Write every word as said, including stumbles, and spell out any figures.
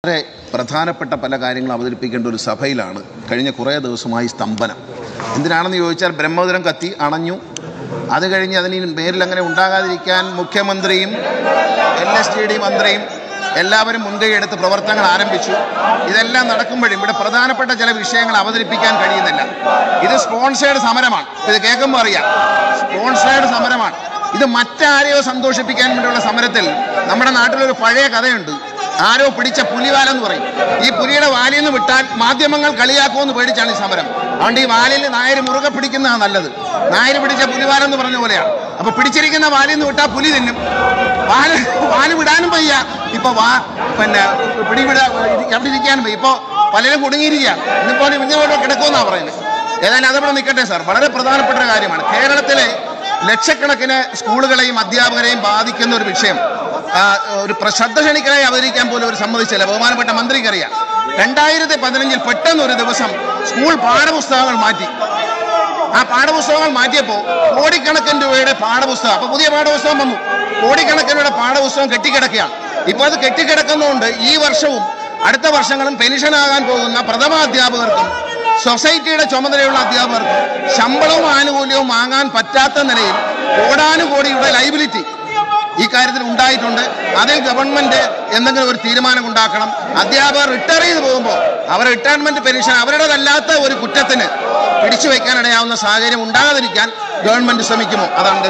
വളരെ പ്രധാനപ്പെട്ട പല കാര്യങ്ങൾ അവതരിപ്പിക്കേണ്ട ഒരു സഭയിലാണ് കഴിഞ്ഞ കുറേ ദിവസമായി സ്തംഭനം. എന്തിനാണെന്ന് ചോദിച്ചാൽ ബ്രഹ്മോദരം കത്തി അണഞ്ഞു. അത് കഴിഞ്ഞ് അതിന് പേരിൽ അങ്ങനെ ഉണ്ടാകാതിരിക്കാൻ മുഖ്യമന്ത്രിയും എൽ എസ് ടി ഡി മന്ത്രിയും എല്ലാവരും മുൻകൈയെടുത്ത് പ്രവർത്തനങ്ങൾ ആരംഭിച്ചു. ഇതെല്ലാം നടക്കുമ്പോഴും ഇവിടെ പ്രധാനപ്പെട്ട ചില വിഷയങ്ങൾ അവതരിപ്പിക്കാൻ കഴിയുന്നില്ല. ഇത് സ്പോൺസേഡ് സമരമാണ്. ഇത് കേൾക്കുമ്പോൾ അറിയാം, സ്പോൺസേഡ് സമരമാണ്. ഇത് മറ്റാരെയോ സന്തോഷിപ്പിക്കാൻ വേണ്ടിയുള്ള സമരത്തിൽ നമ്മുടെ നാട്ടിലൊരു പഴയ കഥയുണ്ട്. ആരോ പിടിച്ച പുലിവാലെന്ന് പറയും. ഈ പുലിയുടെ വാലിൽ നിന്ന് വിട്ടാൽ മാധ്യമങ്ങൾ കളിയാക്കുമെന്ന് പേടിച്ചാണ് ഈ സമരം. അതുകൊണ്ട് ഈ വാലിൽ നായർ മുറുകെ പിടിക്കുന്നതാണ് നല്ലത്. നായർ പിടിച്ച പുലിവാലെന്ന് പറഞ്ഞ പോലെയാണ്. അപ്പൊ പിടിച്ചിരിക്കുന്ന വാലിൽ നിന്ന് വിട്ടാൽ പുലി തിന്നും. വാല് വാല് വിടാനും വയ്യ. ഇപ്പൊ വാ പിന്നെ പിടിവിടാ എവിടെ ഇരിക്കാനും വയ്യ. ഇപ്പൊ പലരും കുടുങ്ങിയിരിക്കുക. ഇന്നിപ്പോ ഇന്നിവിടെ കിടക്കുമെന്നാണ് പറയുന്നത്. ഏതായാലും അതവിടെ നിൽക്കട്ടെ സാർ. വളരെ പ്രധാനപ്പെട്ട കാര്യമാണ്. കേരളത്തിലെ ലക്ഷക്കണക്കിന് സ്കൂളുകളെയും അധ്യാപകരെയും ബാധിക്കുന്ന ഒരു വിഷയം ഒരു ശ്രദ്ധ ക്ഷണിക്കലായി അവതരിക്കാൻ പോലും ഒരു സമ്മതിച്ചില്ല. ബഹുമാനപ്പെട്ട മന്ത്രിക്കറിയാം. രണ്ടായിരത്തി പതിനഞ്ചിൽ പെട്ടെന്ന് ഒരു ദിവസം സ്കൂൾ പാഠപുസ്തകങ്ങൾ മാറ്റി. ആ പാഠപുസ്തകങ്ങൾ മാറ്റിയപ്പോൾ കോടിക്കണക്കിന് രൂപയുടെ പാഠപുസ്തകം, അപ്പൊ പുതിയ പാഠപുസ്തകം വന്നു. കോടിക്കണക്കിന് രൂപയുടെ പാഠപുസ്തകം കെട്ടിക്കിടക്കുകയാണ്. ഇപ്പൊ അത് കെട്ടിക്കിടക്കുന്നതുകൊണ്ട് ഈ വർഷവും അടുത്ത വർഷങ്ങളും പെൻഷനാകാൻ പോകുന്ന പ്രഥമാധ്യാപകർക്കും സൊസൈറ്റിയുടെ ചുമതലയുള്ള അധ്യാപകർക്കും ശമ്പളവും ആനുകൂല്യവും വാങ്ങാൻ പറ്റാത്ത നിലയിൽ കോടാനുകോടിയുടെ ലൈബിലിറ്റി ഈ കാര്യത്തിൽ ഉണ്ടായിട്ടുണ്ട്. അതിൽ ഗവൺമെന്റ് എന്തെങ്കിലും ഒരു തീരുമാനം ഉണ്ടാക്കണം. അധ്യാപകർ റിട്ടയർ ചെയ്ത് പോകുമ്പോൾ അവർ റിട്ടയർമെന്റ് പെൻഷൻ അവരുടേതല്ലാത്ത ഒരു കുറ്റത്തിന് പിടിച്ചു വയ്ക്കാനിടയാവുന്ന സാഹചര്യം ഉണ്ടാകാതിരിക്കാൻ ഗവൺമെന്റ് ശ്രമിക്കുമോ? അതാണ്